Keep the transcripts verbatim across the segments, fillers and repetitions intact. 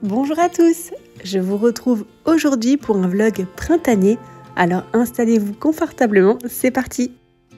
Bonjour à tous, je vous retrouve aujourd'hui pour un vlog printanier, alors installez-vous confortablement, c'est parti.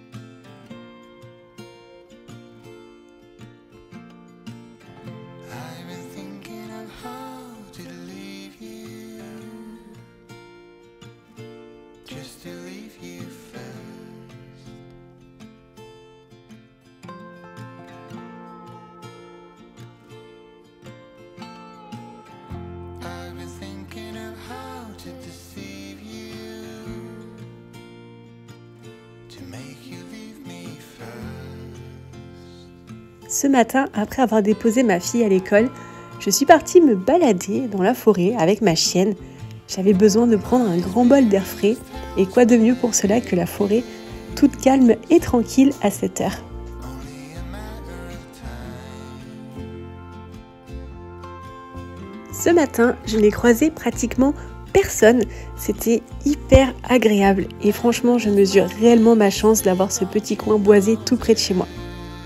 Ce matin, après avoir déposé ma fille à l'école, je suis partie me balader dans la forêt avec ma chienne. J'avais besoin de prendre un grand bol d'air frais et quoi de mieux pour cela que la forêt, toute calme et tranquille à cette heure. Ce matin, je n'ai croisé pratiquement personne. C'était hyper agréable et franchement, je mesure réellement ma chance d'avoir ce petit coin boisé tout près de chez moi.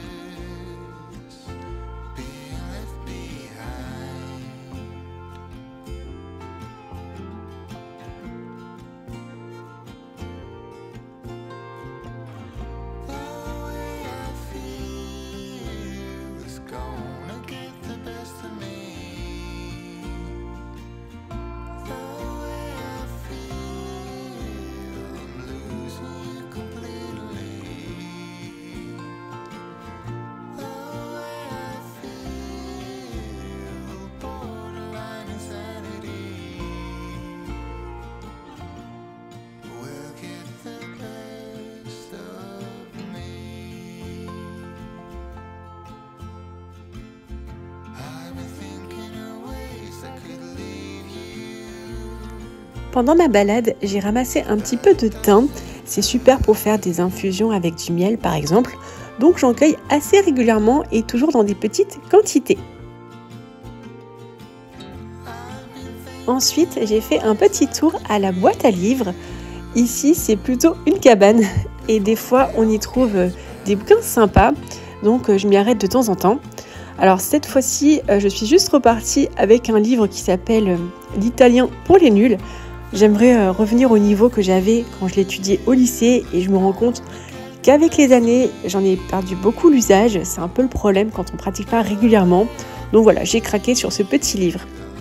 Pendant ma balade, j'ai ramassé un petit peu de thym. C'est super pour faire des infusions avec du miel par exemple. Donc j'en cueille assez régulièrement et toujours dans des petites quantités. Ensuite, j'ai fait un petit tour à la boîte à livres. Ici, c'est plutôt une cabane et des fois, on y trouve des bouquins sympas. Donc je m'y arrête de temps en temps. Alors cette fois-ci, je suis juste repartie avec un livre qui s'appelle « L'italien pour les nuls ». J'aimerais revenir au niveau que j'avais quand je l'étudiais au lycée et je me rends compte qu'avec les années, j'en ai perdu beaucoup l'usage. C'est un peu le problème quand on ne pratique pas régulièrement. Donc voilà, j'ai craqué sur ce petit livre.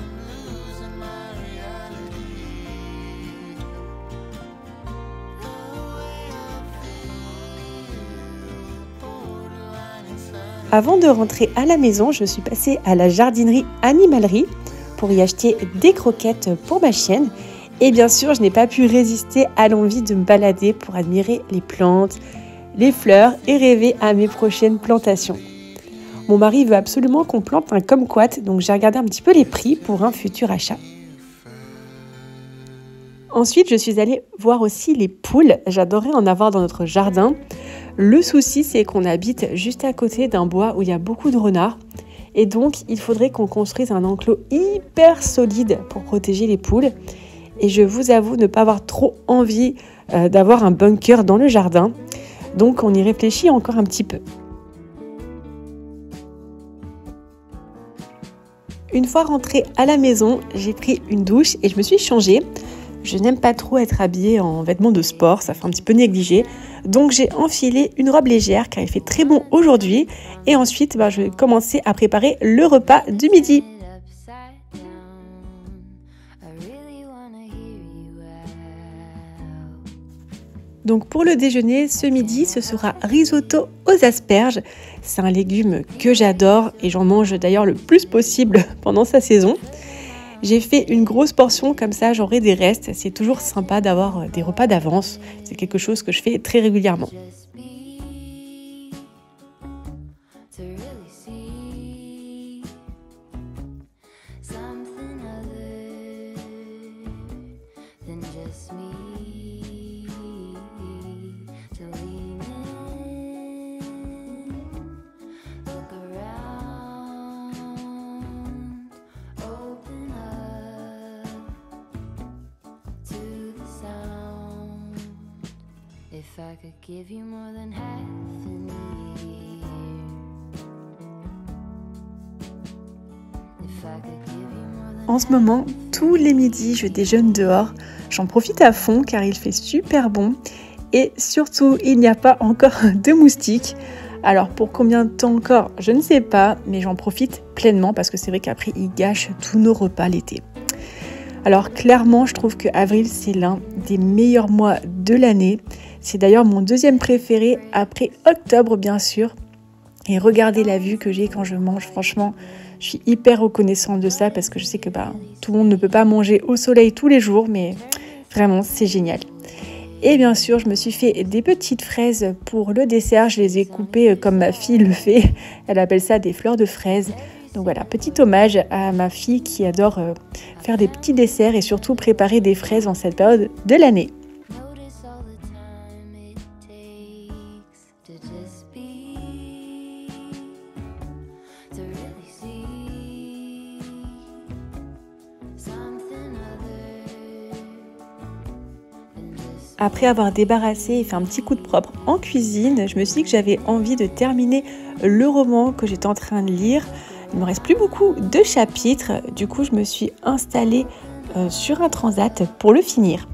Avant de rentrer à la maison, je suis passée à la jardinerie Animalerie pour y acheter des croquettes pour ma chienne. Et bien sûr, je n'ai pas pu résister à l'envie de me balader pour admirer les plantes, les fleurs et rêver à mes prochaines plantations. Mon mari veut absolument qu'on plante un kumquat, donc j'ai regardé un petit peu les prix pour un futur achat. Ensuite, je suis allée voir aussi les poules. J'adorais en avoir dans notre jardin. Le souci, c'est qu'on habite juste à côté d'un bois où il y a beaucoup de renards. Et donc, il faudrait qu'on construise un enclos hyper solide pour protéger les poules. Et je vous avoue ne pas avoir trop envie euh, d'avoir un bunker dans le jardin. Donc on y réfléchit encore un petit peu. Une fois rentrée à la maison, j'ai pris une douche et je me suis changée. Je n'aime pas trop être habillée en vêtements de sport, ça fait un petit peu négligé. Donc j'ai enfilé une robe légère car il fait très bon aujourd'hui. Et ensuite, bah, je vais commencer à préparer le repas du midi. Donc pour le déjeuner, ce midi, ce sera risotto aux asperges. C'est un légume que j'adore et j'en mange d'ailleurs le plus possible pendant sa saison. J'ai fait une grosse portion, comme ça j'aurai des restes. C'est toujours sympa d'avoir des repas d'avance. C'est quelque chose que je fais très régulièrement. If I could give you more than half an year, if I could give you more than En ce moment, tous les midis, je déjeune dehors. J'en profite à fond car il fait super bon. Et surtout, il n'y a pas encore de moustiques. Alors pour combien de temps encore, je ne sais pas, mais j'en profite pleinement parce que c'est vrai qu'après, ils gâchent tous nos repas l'été. Alors clairement, je trouve que avril, c'est l'un des meilleurs mois de l'année. C'est d'ailleurs mon deuxième préféré après octobre, bien sûr. Et regardez la vue que j'ai quand je mange, franchement, je suis hyper reconnaissante de ça parce que je sais que bah, tout le monde ne peut pas manger au soleil tous les jours, mais vraiment, c'est génial. Et bien sûr, je me suis fait des petites fraises pour le dessert. Je les ai coupées comme ma fille le fait. Elle appelle ça des fleurs de fraises. Donc voilà, petit hommage à ma fille qui adore faire des petits desserts et surtout préparer des fraises en cette période de l'année. Après avoir débarrassé et fait un petit coup de propre en cuisine, je me suis dit que j'avais envie de terminer le roman que j'étais en train de lire. Il me reste plus beaucoup de chapitres, du coup je me suis installée euh, sur un transat pour le finir.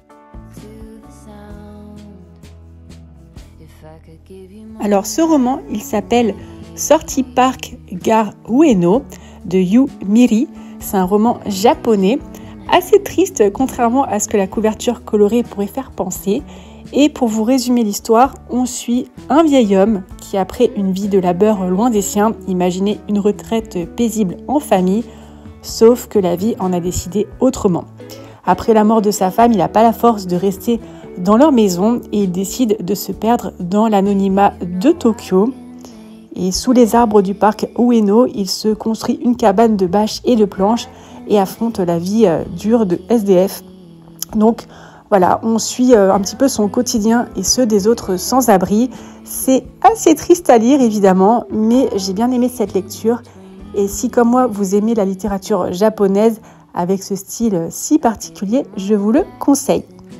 Alors ce roman, il s'appelle Sortie Park Gare Ueno de Yu Miri. C'est un roman japonais. Assez triste, contrairement à ce que la couverture colorée pourrait faire penser. Et pour vous résumer l'histoire, on suit un vieil homme qui, après une vie de labeur loin des siens, imaginait une retraite paisible en famille, sauf que la vie en a décidé autrement. Après la mort de sa femme, il n'a pas la force de rester dans leur maison et il décide de se perdre dans l'anonymat de Tokyo. Et sous les arbres du parc Ueno, il se construit une cabane de bâches et de planches et affronte la vie euh, dure de S D F. Donc voilà, on suit euh, un petit peu son quotidien et ceux des autres sans-abri. C'est assez triste à lire évidemment, mais j'ai bien aimé cette lecture. Et si comme moi vous aimez la littérature japonaise avec ce style si particulier, je vous le conseille.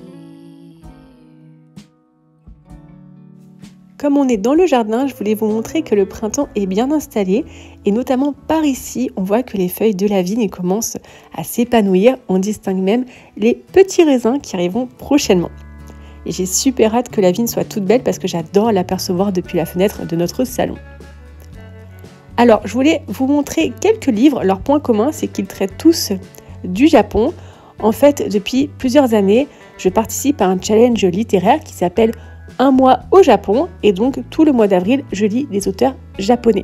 Comme on est dans le jardin, je voulais vous montrer que le printemps est bien installé et notamment par ici, on voit que les feuilles de la vigne commencent à s'épanouir. On distingue même les petits raisins qui arriveront prochainement. Et j'ai super hâte que la vigne soit toute belle parce que j'adore l'apercevoir depuis la fenêtre de notre salon. Alors, je voulais vous montrer quelques livres. Leur point commun, c'est qu'ils traitent tous du Japon. En fait, depuis plusieurs années, je participe à un challenge littéraire qui s'appelle Un mois au Japon et donc tout le mois d'avril, je lis des auteurs japonais.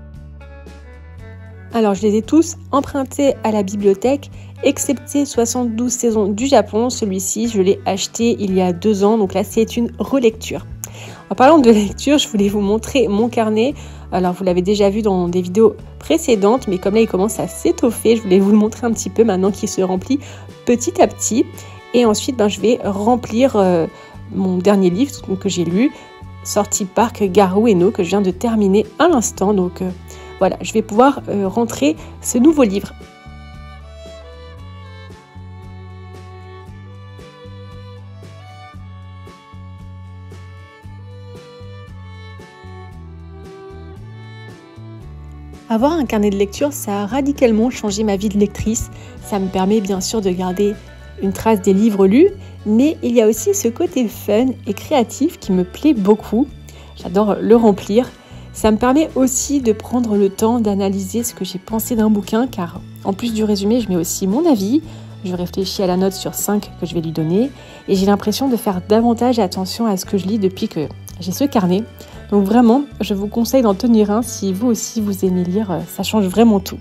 Alors je les ai tous empruntés à la bibliothèque, excepté soixante-douze saisons du Japon. Celui-ci, je l'ai acheté il y a deux ans, donc là c'est une relecture. En parlant de lecture, je voulais vous montrer mon carnet. Alors vous l'avez déjà vu dans des vidéos précédentes, mais comme là il commence à s'étoffer, je voulais vous le montrer un petit peu maintenant qu'il se remplit petit à petit. Et ensuite, ben, je vais remplir euh, mon dernier livre que j'ai lu, Sortie Park Gare Ueno, que je viens de terminer à l'instant. Donc euh, voilà, je vais pouvoir euh, rentrer ce nouveau livre. Avoir un carnet de lecture, ça a radicalement changé ma vie de lectrice. Ça me permet bien sûr de garder une trace des livres lus, mais il y a aussi ce côté fun et créatif qui me plaît beaucoup. J'adore le remplir. Ça me permet aussi de prendre le temps d'analyser ce que j'ai pensé d'un bouquin, car en plus du résumé, je mets aussi mon avis. Je réfléchis à la note sur cinq que je vais lui donner, et j'ai l'impression de faire davantage attention à ce que je lis depuis que j'ai ce carnet. Donc vraiment, je vous conseille d'en tenir un si vous aussi vous aimez lire, ça change vraiment tout.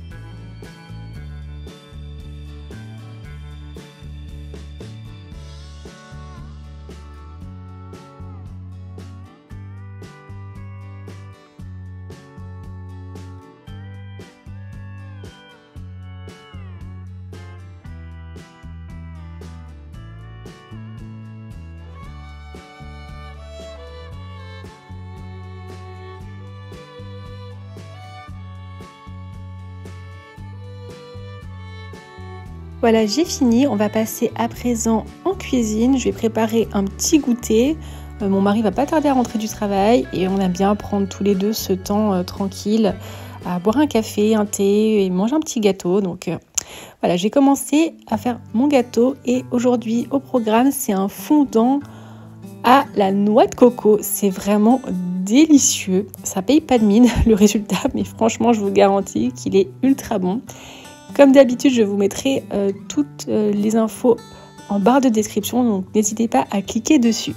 Voilà, j'ai fini. On va passer à présent en cuisine. Je vais préparer un petit goûter. Euh, mon mari va pas tarder à rentrer du travail et on aime bien prendre tous les deux ce temps euh, tranquille à boire un café, un thé et manger un petit gâteau. Donc euh, Voilà, j'ai commencé à faire mon gâteau et aujourd'hui au programme, c'est un fondant à la noix de coco. C'est vraiment délicieux. Ça paye pas de mine le résultat, mais franchement, je vous garantis qu'il est ultra bon. Comme d'habitude, je vous mettrai euh, toutes euh, les infos en barre de description, donc n'hésitez pas à cliquer dessus.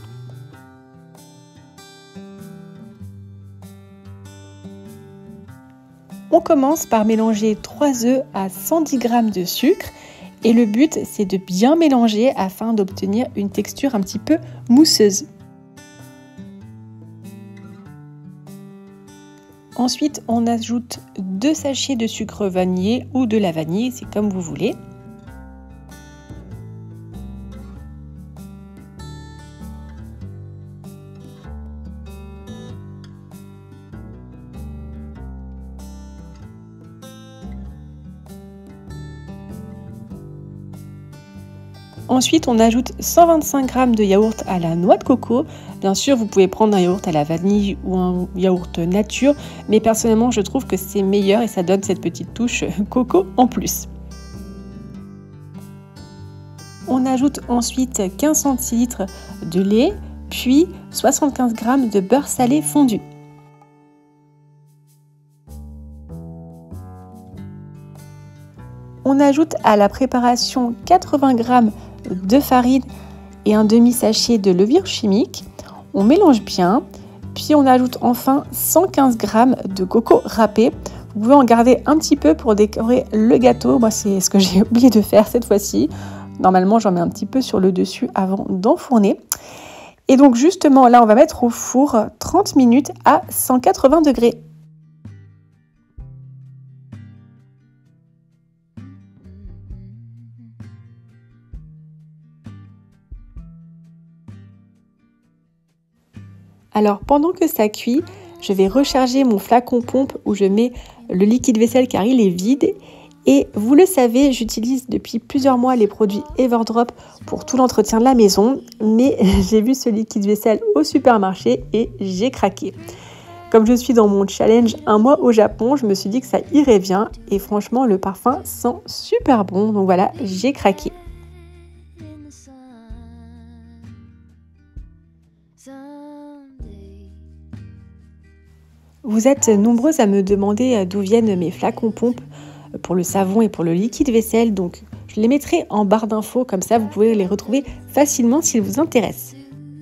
On commence par mélanger trois œufs à cent dix grammes de sucre et le but c'est de bien mélanger afin d'obtenir une texture un petit peu mousseuse. Ensuite, on ajoute deux sachets de sucre vanillé ou de la vanille, c'est comme vous voulez. Ensuite, on ajoute cent vingt-cinq grammes de yaourt à la noix de coco. Bien sûr, vous pouvez prendre un yaourt à la vanille ou un yaourt nature, mais personnellement, je trouve que c'est meilleur et ça donne cette petite touche coco en plus. On ajoute ensuite quinze centilitres de lait, puis soixante-quinze grammes de beurre salé fondu. On ajoute à la préparation quatre-vingts grammes de farine et un demi-sachet de levure chimique. On mélange bien, puis on ajoute enfin cent quinze grammes de coco râpé. Vous pouvez en garder un petit peu pour décorer le gâteau. Moi, c'est ce que j'ai oublié de faire cette fois-ci. Normalement, j'en mets un petit peu sur le dessus avant d'enfourner. Et donc justement, là, on va mettre au four trente minutes à cent quatre-vingts degrés. Alors pendant que ça cuit, je vais recharger mon flacon pompe où je mets le liquide vaisselle car il est vide. Et vous le savez, j'utilise depuis plusieurs mois les produits Everdrop pour tout l'entretien de la maison. Mais j'ai vu ce liquide vaisselle au supermarché et j'ai craqué. Comme je suis dans mon challenge un mois au Japon, je me suis dit que ça irait bien. Et franchement, le parfum sent super bon. Donc voilà, j'ai craqué. Vous êtes nombreuses à me demander d'où viennent mes flacons pompe pour le savon et pour le liquide vaisselle, donc je les mettrai en barre d'infos, comme ça vous pouvez les retrouver facilement s'ils vous intéressent.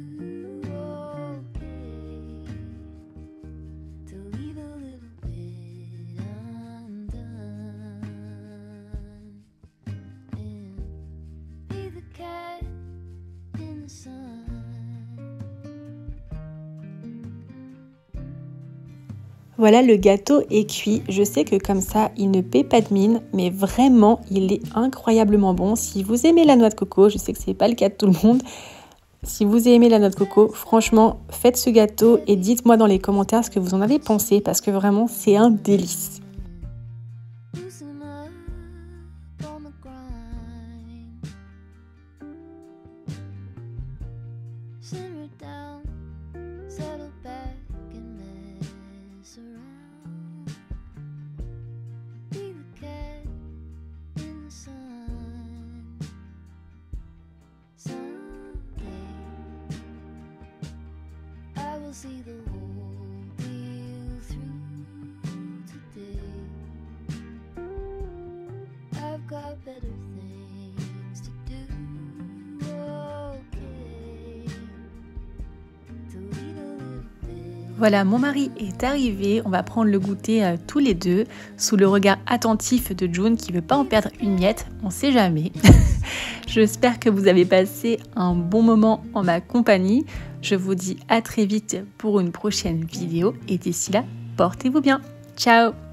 Voilà, le gâteau est cuit. Je sais que comme ça, il ne paie pas de mine, mais vraiment, il est incroyablement bon. Si vous aimez la noix de coco, je sais que ce n'est pas le cas de tout le monde. Si vous aimez la noix de coco, franchement, faites ce gâteau et dites-moi dans les commentaires ce que vous en avez pensé, parce que vraiment, c'est un délice. See the whole deal through today. I've got better things to do. Okay. To lead a little bit. Voilà, mon mari est arrivé. On va prendre le goûter euh, tous les deux sous le regard attentif de June qui veut pas en perdre une miette. On sait jamais. J'espère que vous avez passé un bon moment en ma compagnie. Je vous dis à très vite pour une prochaine vidéo et d'ici là, portez-vous bien. Ciao!